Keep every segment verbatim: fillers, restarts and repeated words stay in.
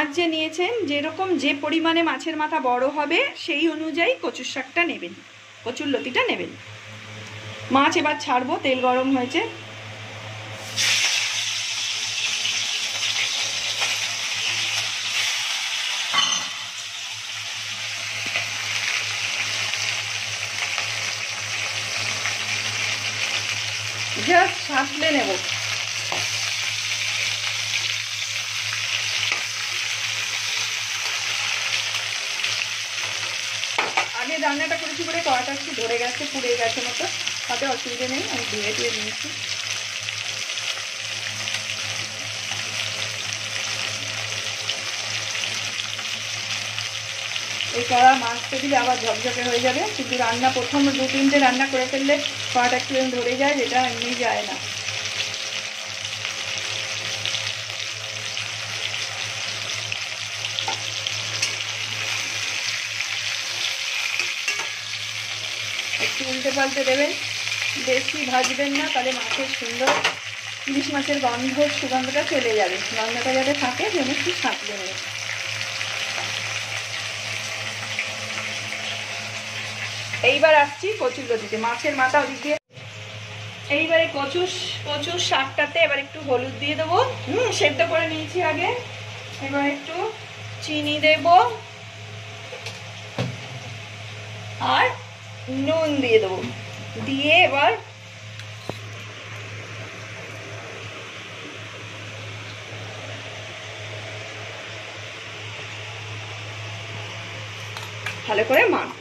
মাছ যে নিয়েছেন, যেরকম যে পরিমাণে মাছের মাথা বড় হবে সেই অনুযায়ী কচুর শাকটা নেবেন, কচুর লতিটা নেবেন। মাছ এবার ছাড়বো, তেল গরম হয়েছে। জাস্ট সাঁতলে নেব। আগে রান্নাটা করেছি বলে কড়াটা একটু ধরে গেছে, পুড়ে গেছে মতো, তাতে অসুবিধা নেই, আমি ধুয়ে ধুয়ে নিয়েছি। এই কড়া মাছটা দিলে আবার ঝকঝকে হয়ে যাবে, কিন্তু রান্না প্রথম দু তিনটে রান্না করে ফেললে কড়াটা একটু ধরে যায়, যেটা এমনি যায় না। একটু উল্টে পাল্টে দেবেন, বেশি ভাজবেন না, তাহলে মাছের সুন্দর ইলিশ মাছের গন্ধ সুগন্ধটা চলে যাবে। গন্ধটা যাতে থাকে যেন একটু সাঁতলে নেবে। এইবার আসছি কচুর লতিতে। মাছের মাথা ওদিক দিয়ে, এইবারে কচু কচুর শাকটাতে এবার একটু হলুদ দিয়ে দেবো। হুম সেদ্ধ করে নিয়েছি আগে। এবার একটু চিনি দেব আর নুন দিয়ে দেবো, দিয়ে এবার ভালো করে মাখবো।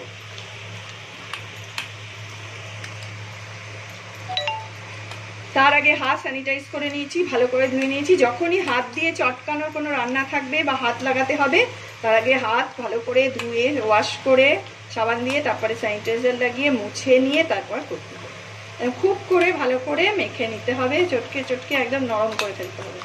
তার আগে হাত স্যানিটাইজ করে নিয়েছি, ভালো করে ধুয়ে নিয়েছি। যখনই হাত দিয়ে চটকানোর কোনো রান্না থাকবে বা হাত লাগাতে হবে, তার আগে হাত ভালো করে ধুয়ে ওয়াশ করে সাবান দিয়ে তারপরে স্যানিটাইজার লাগিয়ে মুছে নিয়ে তারপর করতে হবে। খুব করে ভালো করে মেখে নিতে হবে, চটকে চটকে একদম নরম করে ফেলতে হবে।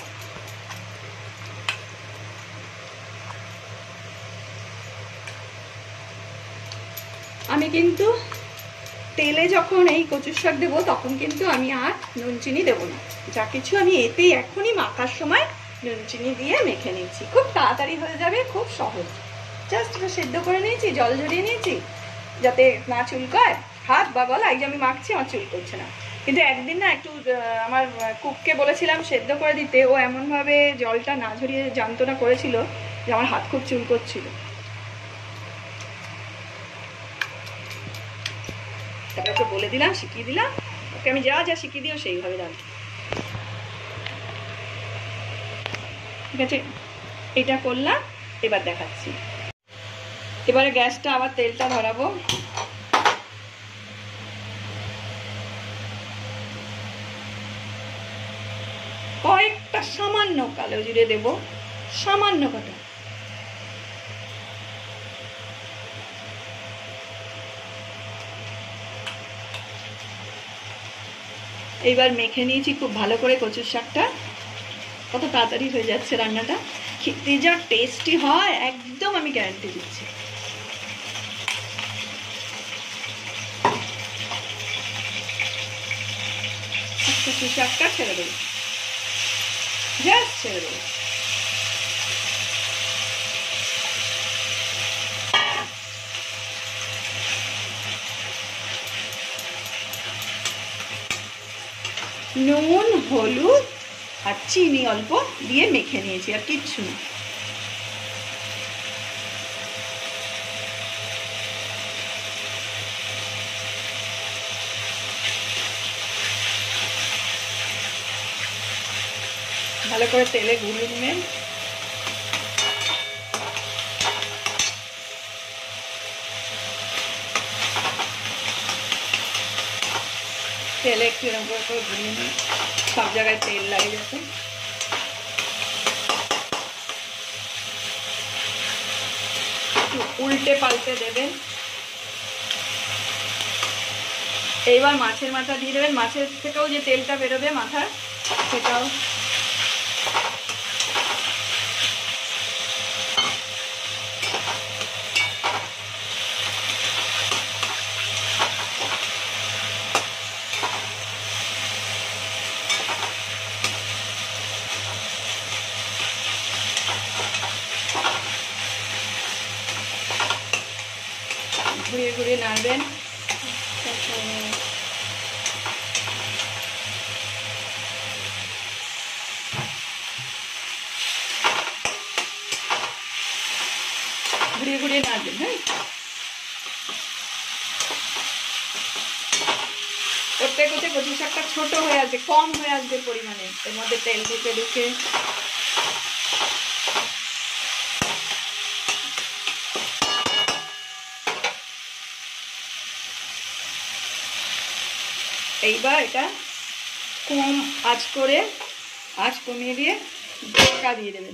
আমি কিন্তু তেলে যখন এই কচুর শাক দেবো তখন কিন্তু আমি আর নুন চিনি দেবো না, যা কিছু আমি এতেই এখনই মাখার সময় নুন চিনি দিয়ে মেখে নিয়েছি। খুব তাড়াতাড়ি হয়ে যাবে, খুব সহজ। জাস্ট এটা সেদ্ধ করে নিয়েছি, জল ঝরিয়ে নিয়েছি যাতে না চুলকায় হাত বা গলা। এই যে আমি মাখছি আমার চুল করছে না, কিন্তু একদিন না একটু আমার কুককে বলেছিলাম সেদ্ধ করে দিতে, ও এমনভাবে জলটা না ঝরিয়ে যন্ত্রণা করেছিল যে আমার হাত খুব চুল করছিল। তারপরে ওকে বলে দিলাম, শিখিয়ে দিলাম ওকে, আমি যা যা শিখিয়ে দিও সেইভাবে রাখি। ঠিক আছে, এটা করলাম। এবার দেখাচ্ছি। এবারে গ্যাসটা আবার তেলটা ধরাবো। কয়েকটা সামান্য কালো জিরে দেব, সামান্য কটা। এইবার মেখে নিয়েছি খুব ভালো করে কচুর শাকটা। কত তাড়াতাড়ি হয়ে যাচ্ছে রান্নাটা, খেতে যা টেস্টি হয় একদম আমি গ্যারান্টি দিচ্ছি। কচুর শাকটা ছেড়ে দেবো, জাস্ট ছেড়ে দেবো। নুন হলুদ আর চিনি অল্প দিয়ে মেখে নিয়েছি, আর কিচ্ছু না। ভালো করে তেলে গুলিয়ে নেবেন। তেলে একটু এরকম করে গুলিয়ে নেবেন, সব জায়গায় তেল লাগে যাতে। একটু উল্টে পাল্টে দেবেন। এইবার মাছের মাথা দিয়ে দেবেন। মাছের থেকেও যে তেলটা বেরোবে মাথার, সেটাও ঘুরিয়ে ঘুরিয়ে নাড়বেন। ঘুরিয়ে ঘুরিয়ে নাড়বেন। হ্যাঁ, করতে করতে কচু শাকটা ছোট হয়ে আসবে, কম হয়ে আসবে পরিমাণে, এর মধ্যে তেল ঢুকে ঢুকে। এইবার এটা কম আঁচ করে, আঁচ কমিয়ে দিয়ে ঢাকা দিয়ে দেবেন।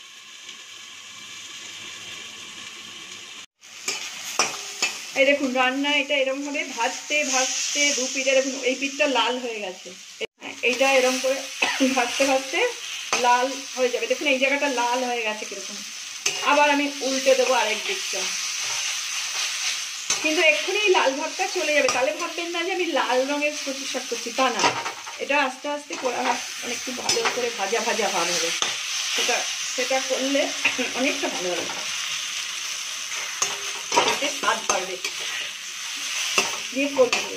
এই দেখুন রান্না এটা এরকম ভাবে ভাজতে ভাজতে দু পিঠে দেখুন এই পিঠটা লাল হয়ে গেছে, এইটা এরকম করে ভাজতে ভাজতে লাল হয়ে যাবে। দেখুন এই জায়গাটা লাল হয়ে গেছে কিরকম। আবার আমি উল্টে দেবো আরেক দিকটা, কিন্তু এক্ষুনি এই লাল ভাবটা চলে যাবে, তাহলে ভাববেন না যে আমি লাল রঙের কচু শাক করছি, তা না। এটা আস্তে আস্তে করা মানে একটু ভালো করে ভাজা ভাজা ভাব হবে, সেটা সেটা করলে অনেকটা ভালো হবে, স্বাদ বাড়বে। দিয়ে করবে।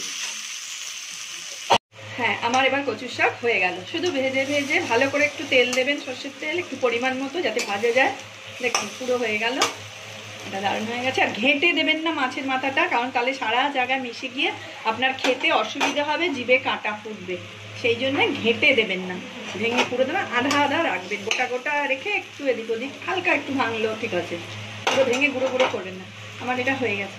হ্যাঁ, আমার এবার কচুর শাক হয়ে গেল। শুধু ভেজে ভেজে ভালো করে একটু তেল দেবেন, সর্ষের তেল একটু পরিমাণ মতো, যাতে ভাজা যায়। দেখুন পুরো হয়ে গেল, এটা দারুণ হয়ে গেছে। আর ঘেঁটে দেবেন না মাছের মাথাটা, কারণ তাহলে সারা জায়গায় মিশে গিয়ে আপনার খেতে অসুবিধা হবে, জিভে কাঁটা ফুটবে। সেই জন্য ঘেঁটে দেবেন না, ভেঙে পুরো দেবেন, আধা আধা রাখবেন, গোটা গোটা রেখে একটু এদিক ওদিক হালকা একটু ভাঙলো ঠিক আছে, পুরো ভেঙে গুঁড়ো গুঁড়ো করবেন না। আমার এটা হয়ে গেছে।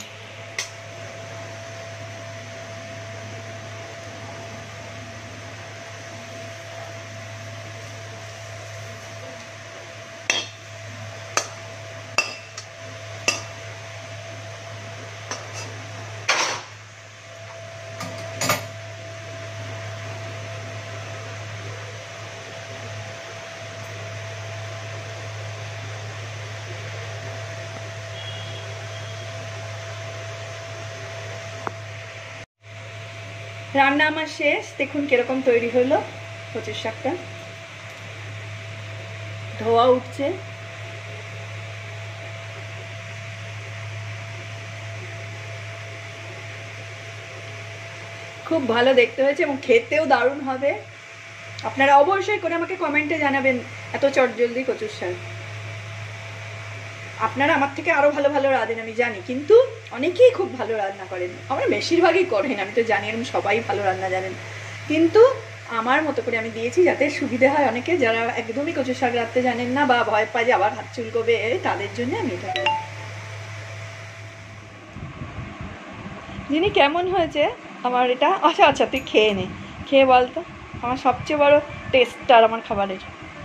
রান্না আমার শেষ। দেখুন কিরকম তৈরি হলো কচুর শাকটা, ধোয়া উঠছে। খুব ভালো দেখতে হয়েছে এবং খেতেও দারুণ হবে। আপনারা অবশ্যই করে আমাকে কমেন্টে জানাবেন এত চটজলদি কচুর শাক। আপনারা আমার থেকে আরো ভালো ভালো রাঁধেন আমি জানি, কিন্তু অনেকেই খুব ভালো রান্না করেন, আমরা বেশিরভাগই করেন, আমি তো জানি এরকম সবাই ভালো রান্না জানেন, কিন্তু আমার মতো করে আমি দিয়েছি যাতে সুবিধা হয় অনেকে যারা একদমই কচুর শাক রাঁধতে জানেন না বা ভয় পায় যে আবার হাত চুলকবে, তাদের জন্য আমি এটা করি। যিনি কেমন হয়েছে আমার এটা? আচ্ছা আচ্ছা তুই খেয়ে নে, খেয়ে বলতো। আমার সবচেয়ে বড় টেস্টার আমার খাবারের।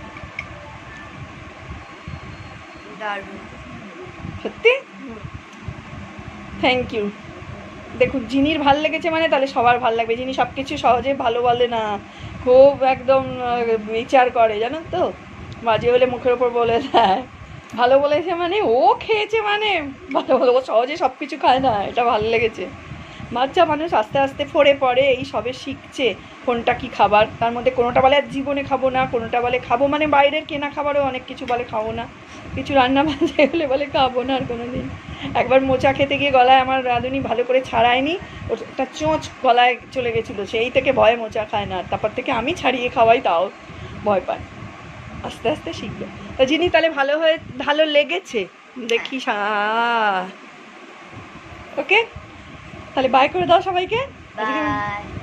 দারুণ সত্যি, থ্যাংক ইউ। দেখুন জিনির ভাল লেগেছে মানে তাহলে সবার ভাল লাগবে। জিনি সব কিছু সহজে ভালো বলে না, খুব একদম বিচার করে জানেন তো, বাজে হলে মুখের ওপর বলে দেয়। ভালো বলেছে মানে ও খেয়েছে মানে ভালো ভালো, ও সহজে সব কিছু খায় না, এটা ভালো লেগেছে। বাচ্চা মানুষ আস্তে আস্তে ফোরে পড়ে, এই সবে শিখছে কোনটা কি খাবার, তার মধ্যে কোনোটা বলে আর জীবনে খাবো না, কোনোটা বলে খাবো, মানে বাইরের কেনা খাবারও অনেক কিছু বলে খাবো না, কিছু রান্না বাজে হলে বলে খাবো না আর কোনো দিন। একবার মোচা খেতে গিয়ে গলায় আমার রাঁধুনি ভালো করে ছাড়ায়নি, ওটা চোঁচ গলায় চলে গেছিলো, সেই থেকে ভয়ে মোচা খায় না, তারপর থেকে আমি ছাড়িয়ে খাওয়াই তাও ভয় পায়। আস্তে আস্তে শিখবে। তো যিনি তাহলে ভালো হয়ে ভালো লেগেছে দেখি। ওকে তাহলে বাই করে দাও সবাইকে।